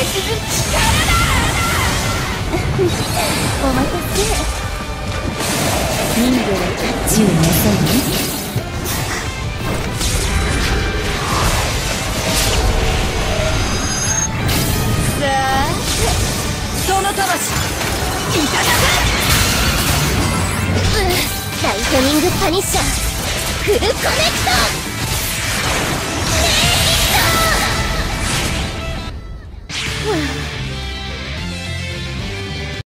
お待たせ。人魚はタッチをなさいね。さあその魂いただく。ライトニングパニッシャーフルコネクト。